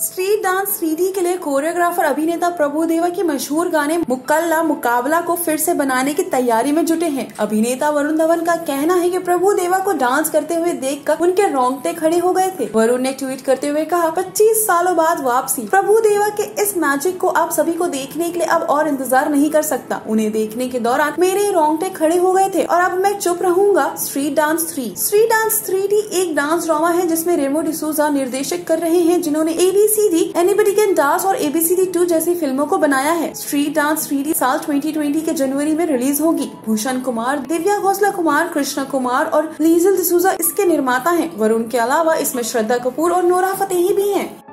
Street dance 3D के लिए choreographer अभिनेता प्रभु देवा के मशहूर गाने मुक्कला मुकाबला को फिर से बनाने की तैयारी में जुटे हैं। अभिनेता वरुण धवन का कहना है कि प्रभु देवा को डांस करते हुए देखकर उनके रोंगटे खड़े हो गए थे। वरुण ने ट्वीट करते हुए कहा, 25 सालों बाद वापसी। प्रभु देवा के इस मैजिक को आप सभी को देखने के लिए अब और इंतजार नहीं कर सकता। उन्हें देखने के दौरान मेरे रोंगटे खड़े हो गए थे और अब मैं चुप रहूंगा। स्ट्रीट डांस 3D एक डांस ड्रामा है जिसमें रेमो डिसूजा निर्देशित कर रहे हैं, जिन्होंने ABCD, एनीबडी कैन डांस और ABCD 2 जैसी फिल्मों को बनाया है। स्ट्रीट डांस 3D साल 2020 के जनवरी में रिलीज होगी। भूषण कुमार, दिव्या घोषला कुमार, कृष्णा कुमार और लीजल डिसूजा इसके निर्माता हैं। वरुण के अलावा इसमें श्रद्धा कपूर और नोरा फतेही भी हैं।